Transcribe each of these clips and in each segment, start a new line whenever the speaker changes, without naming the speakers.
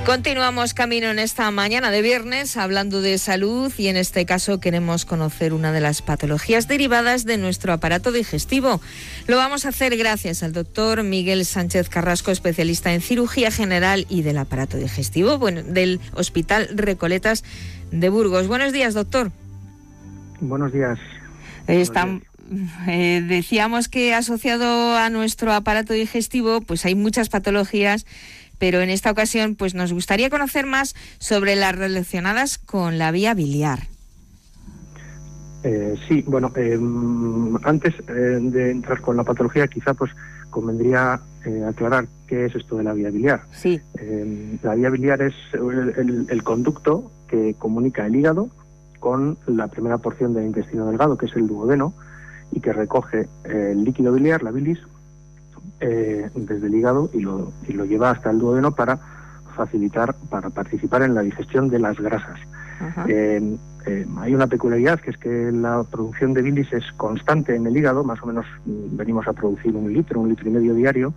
Continuamos camino en esta mañana de viernes hablando de salud y en este caso queremos conocer una de las patologías derivadas de nuestro aparato digestivo. Lo vamos a hacer gracias al doctor Miguel Sánchez Carrasco, especialista en cirugía general y del aparato digestivo, del Hospital Recoletas de Burgos. Buenos días, doctor.
Buenos días.
Decíamos que asociado a nuestro aparato digestivo pues hay muchas patologías, pero en esta ocasión pues nos gustaría conocer más sobre las relacionadas con la vía biliar.
Sí, bueno, antes de entrar con la patología quizá pues convendría aclarar qué es esto de la vía biliar.
Sí.
La vía biliar es el conducto que comunica el hígado con la primera porción del intestino delgado, que es el duodeno, y que recoge el líquido biliar, la bilis, desde el hígado y lo lleva hasta el duodeno para participar en la digestión de las grasas. Hay una peculiaridad, que es que la producción de bilis es constante en el hígado, más o menos venimos a producir 1 litro, 1,5 litros diario,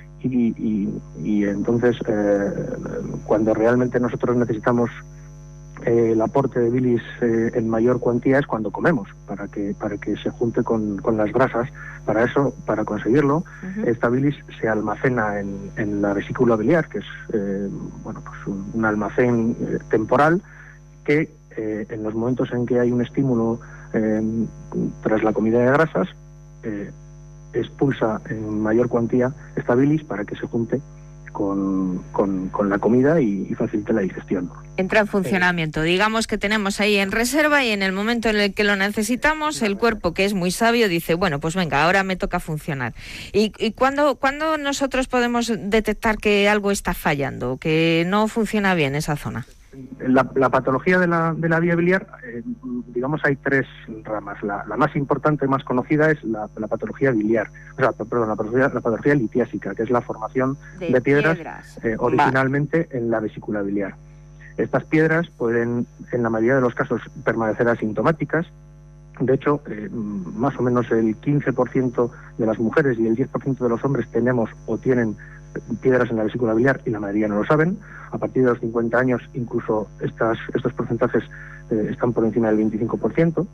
y entonces cuando realmente nosotros necesitamos el aporte de bilis en mayor cuantía es cuando comemos, para que se junte con las grasas. Para eso, para conseguirlo, esta bilis se almacena en la vesícula biliar, que es un almacén temporal que en los momentos en que hay un estímulo tras la comida de grasas, expulsa en mayor cuantía esta bilis para que se junte con la comida y facilite la digestión.
Entra en funcionamiento. Digamos que tenemos ahí en reserva y en el momento en el que lo necesitamos, el cuerpo, que es muy sabio, dice, bueno, pues venga, ahora me toca funcionar. ¿Y cuándo nosotros podemos detectar que algo está fallando, que no funciona bien esa zona?
La patología de la vía biliar, digamos, hay 3 ramas. La más importante, más conocida, es la patología biliar. La patología litiásica, que es la formación de piedras. Originalmente en la vesícula biliar. Estas piedras pueden, en la mayoría de los casos, permanecer asintomáticas. De hecho, más o menos el 15% de las mujeres y el 10% de los hombres tenemos o tienen piedras en la vesícula biliar, y la mayoría no lo saben. A partir de los 50 años incluso estos porcentajes están por encima del 25%.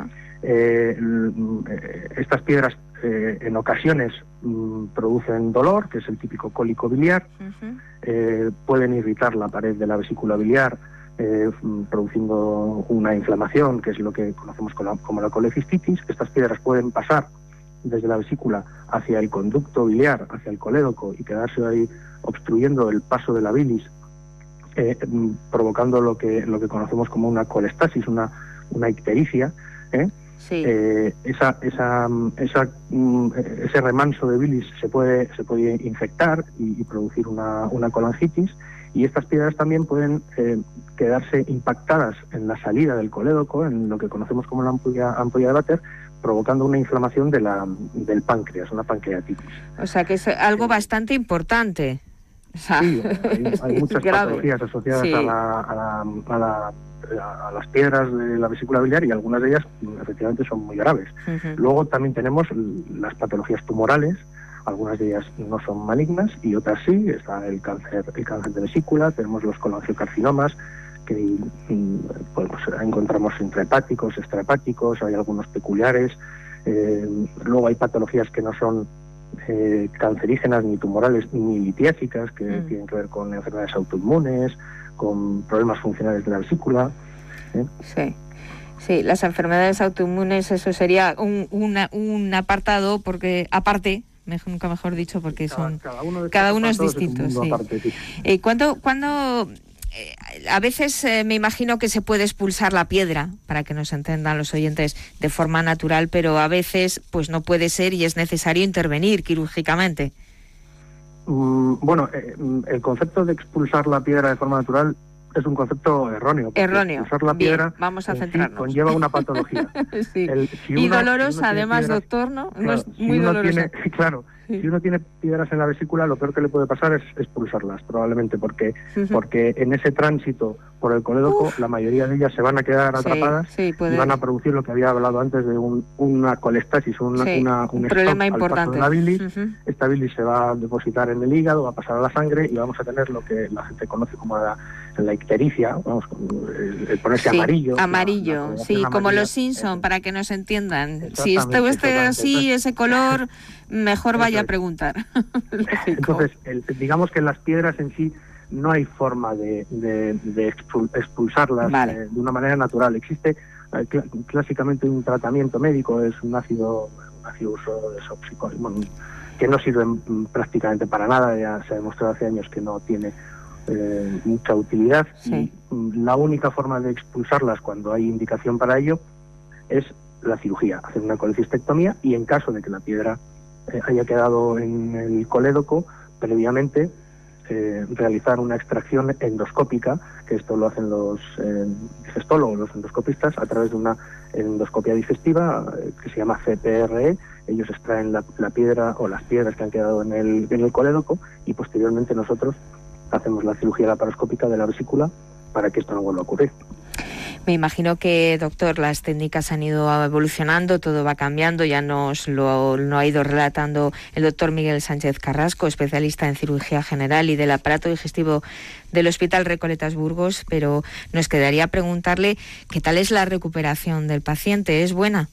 Estas piedras en ocasiones producen dolor, que es el típico cólico biliar. Pueden irritar la pared de la vesícula biliar, produciendo una inflamación, que es lo que conocemos como la colecistitis. Estas piedras pueden pasar desde la vesícula hacia el conducto biliar, hacia el colédoco, y quedarse ahí obstruyendo el paso de la bilis, provocando lo que conocemos como una colestasis, una ictericia.
Sí.
Ese remanso de bilis se puede infectar y producir una colangitis, y estas piedras también pueden quedarse impactadas en la salida del colédoco, en lo que conocemos como la ampolla de Vater, provocando una inflamación del páncreas, una pancreatitis.
O sea que es algo bastante importante.
Sí, hay muchas patologías asociadas a las piedras de la vesícula biliar, y algunas de ellas efectivamente son muy graves. Luego también tenemos las patologías tumorales. Algunas de ellas no son malignas y otras sí. Está el cáncer de vesícula, tenemos los colangiocarcinomas, que encontramos intrahepáticos, extrahepáticos, hay algunos peculiares. Luego hay patologías que no son cancerígenas, ni tumorales, ni litiásicas, que tienen que ver con enfermedades autoinmunes, con problemas funcionales de la vesícula.
Sí, las enfermedades autoinmunes, eso sería un apartado, porque aparte, nunca mejor dicho, porque cada uno es distinto. Sí. Aparte, sí. ¿Cuándo a veces me imagino que se puede expulsar la piedra, para que nos entendan los oyentes, de forma natural, pero a veces pues no puede ser y es necesario intervenir quirúrgicamente?
El concepto de expulsar la piedra de forma natural es un concepto erróneo. Usar la piedra
vamos a centrarnos.
Conlleva una patología.
Sí. Y dolorosa, además, doctor, ¿no?
Claro,
no es muy dolorosa.
Claro, sí. Si uno tiene piedras en la vesícula, lo peor que le puede pasar es expulsarlas, probablemente, porque en ese tránsito por el colédoco, la mayoría de ellas se van a quedar atrapadas y van a producir lo que había hablado antes de una colestasis, un
problema importante.
Al paso de la bilis. Esta bilis se va a depositar en el hígado, va a pasar a la sangre y vamos a tener lo que la gente conoce como la ictericia, vamos, el ponerse amarillo.
Amarillo, como los Simpson, para que nos entiendan. Si esté así, ese color, mejor vaya a preguntar.
Entonces, digamos que las piedras en sí no hay forma de expulsarlas de una manera natural. Existe clásicamente un tratamiento médico, es un ácido desoxicólico, que no sirve prácticamente para nada, ya se ha demostrado hace años que no tiene mucha utilidad. Y la única forma de expulsarlas cuando hay indicación para ello es la cirugía, hacer una colecistectomía, y en caso de que la piedra haya quedado en el colédoco, previamente realizar una extracción endoscópica, que esto lo hacen los digestólogos, los endoscopistas, a través de una endoscopia digestiva que se llama CPRE. Ellos extraen la piedra o las piedras que han quedado en el colédoco, y posteriormente nosotros hacemos la cirugía laparoscópica de la vesícula para que esto no vuelva a ocurrir.
Me imagino que, doctor, las técnicas han ido evolucionando, todo va cambiando, ya nos lo ha ido relatando el doctor Miguel Sánchez Carrasco, especialista en cirugía general y del aparato digestivo del Hospital Recoletas Burgos, pero nos quedaría preguntarle qué tal es la recuperación del paciente. ¿Es buena?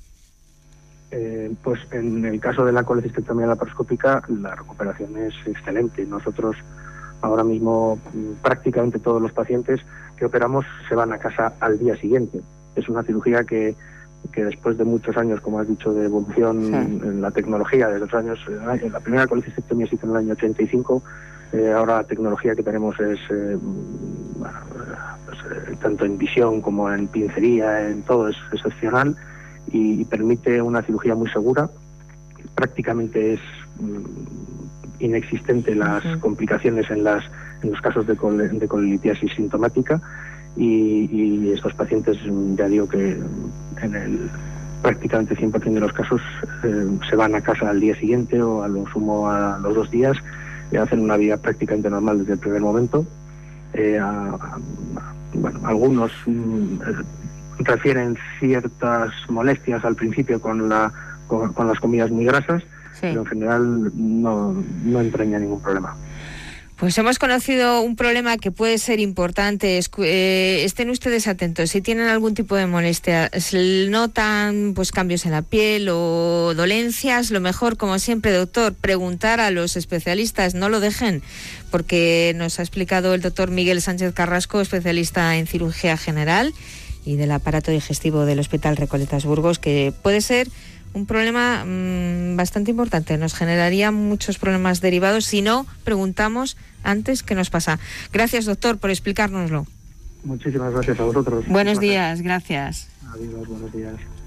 Pues en el caso de la colecistectomía laparoscópica, la recuperación es excelente. Nosotros ahora mismo prácticamente todos los pacientes que operamos se van a casa al día siguiente. Es una cirugía que después de muchos años, como has dicho, de evolución en la tecnología, de los años, la primera colecistectomía se hizo en el año 85, ahora la tecnología que tenemos es, tanto en visión como en pincería, en todo es excepcional y permite una cirugía muy segura. Prácticamente es inexistente las complicaciones en los casos de colelitiasis sintomática, y estos pacientes, ya digo que en prácticamente 100% de los casos se van a casa al día siguiente o a lo sumo a los 2 días, y hacen una vida prácticamente normal desde el primer momento. Algunos refieren ciertas molestias al principio con las comidas muy grasas, pero en general no entraña ningún problema.
Pues hemos conocido un problema que puede ser importante. Estén ustedes atentos. Si tienen algún tipo de molestia, notan cambios en la piel o dolencias, lo mejor, como siempre, doctor, preguntar a los especialistas. No lo dejen, porque nos ha explicado el doctor Miguel Sánchez Carrasco, especialista en cirugía general y del aparato digestivo del Hospital Recoletas Burgos, que puede ser un problema bastante importante. Nos generaría muchos problemas derivados si no preguntamos antes qué nos pasa. Gracias, doctor, por explicárnoslo.
Muchísimas gracias a vosotros.
Buenos días, gracias.
Adiós, buenos días.